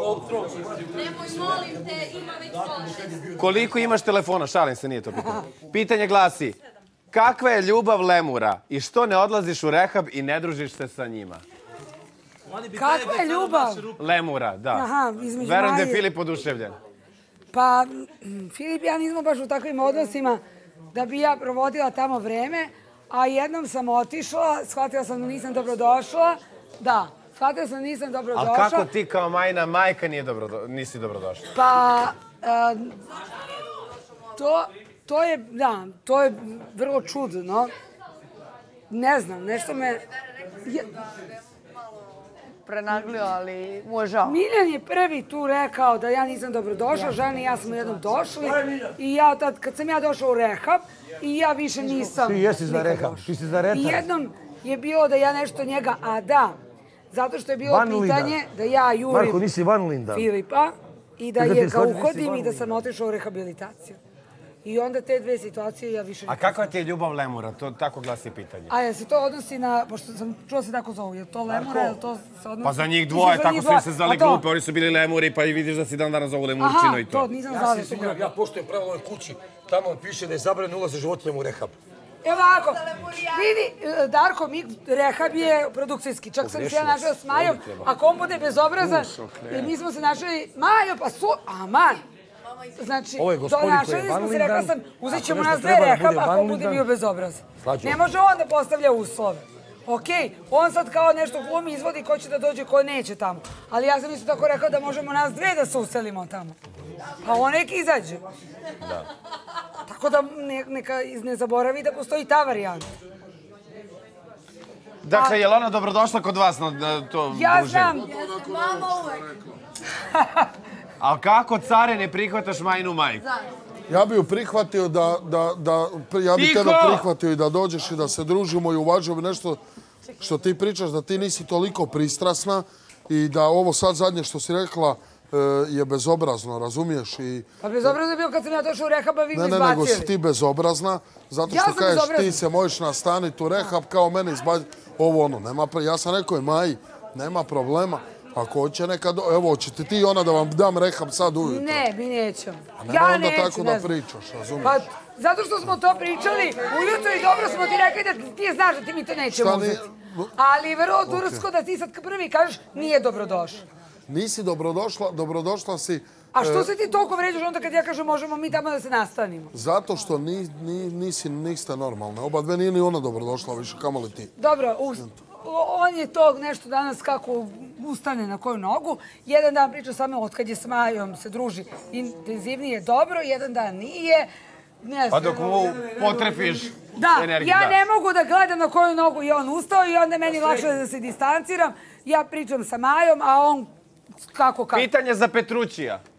Nemoj, molim te, ima već pola. Koliko imaš telefona? Šalim se, nije to pitanje. Pitanje glasi, kakva je ljubav lemura i što ne odlaziš u rehab i ne družiš se sa njima? Kakva je ljubav? Lemura, da. Aha, između Verujem da je Maje. Filip oduševljen. Pa, Filip i ja nismo baš u takvim odnosima da bi ja provodila tamo vreme, a jednom sam otišla, shvatila sam da nisam dobrodošla. Da, shvatila sam da nisam dobrodošla. Ali kako ti kao Majina majka nisi dobrodošla? Pa, to je vrlo čudno. Ne znam, nešto me... Prenaglio, ali mu je žao. Miljan je prvi tu rekao da ja nisam dobrodošla, žena i ja smo jednom došli i ja tad, kad sam ja došla u rehab i ja više nisam... Ti jesi za rehab, ti si za retar. I jednom je bilo da ja nešto njega, a da, zato što je bilo pitanje da ja jurim Filipa i da ga uhodim i da sam otišla u rehabilitaciju. I onda te dve situacije ja više... A kakva ti je ljubav lemura? To tako glasi pitanje. A jel se to odnosi na... Pošto sam čula se tako zovu. Je to lemura? Je to se odnosi... Pa za njih dvoje, tako su im se zvali glupe. Oni su bili lemuri, pa i vidiš da si dan danas zovu lemurčino i to. Aha, to nisam znala. Ja poštujem pravilo ove kući. Tamo piše da je zabranjeno ulaze životinjama u rehab. Evo ovako, vidi, Darko, rehab je produkcijski. Čak sam se ja našla s Majom. Ako on bude bezobrazan, i mi smo se našli... Majo, pa su... Aman! Znači, donašali smo se, rekla sam, uzet ćemo nas dve rehab ako bude bio bezobrazan. Ne može on da postavlja uslove. Okej, on sad kao nešto glumi, izvodi ko će da dođe, ko neće tamo. Ali ja sam isto tako rekla da možemo nas dve da se uselimo tamo. Pa on nek izađe. Tako da neka ne zaboravi da postoji ta varijanta. Dakle, je li ona dobrodošla kod vas na to druženje? Ja znam. Mama uvek. Ali kako, care, ne prihvataš Majinu majku? Ja bi ju prihvatio ja bi tebe prihvatio i da dođeš i da se družimo i uvažio bi nešto što ti pričaš, da ti nisi toliko pristrasna i da ovo sad zadnje što si rekla je bezobrazno, razumiješ? Pa bezobrazno je bilo kad sam ja došla u rehab, a vi me izbacili. Ne, nego si ti bezobrazna, zato što kažeš ti se možeš nastaniti u rehab kao mene izbaciti ovo ono. Ja sam rekao Maji, nema problema. Ako hoće nekad, evo, hoćete ti i ona da vam dam rehab sad ujutro? Ne, mi nećemo. Ja neću, onda tako da pričaš, razumiješ? Pa, zato što smo to pričali ujutro i dobro smo ti rekli da ti znaš da ti mi to nećemo uzeti. Ali vrlo tursko da ti sad prvi kažeš nije dobrodošla. Nisi dobrodošla si... A što se ti toliko vređaš onda kad ja kažem možemo mi tamo da se nastanimo? Zato što niste normalne. Oba dve nije ni ona dobrodošla više, kamo li ti? Dobro, on je tog nešto danas kako ustane na koju nogu. Jedan dan priča sa mnom od kad je s Majom se druži intenzivnije dobro, jedan dan nije. Pa dok mu potrefiš energiju. Da, ja ne mogu da gledam na koju nogu je on ustao i onda meni lakše da se distanciram. Ja pričam sa Majom, a on kako. Pitanje za Petrućija.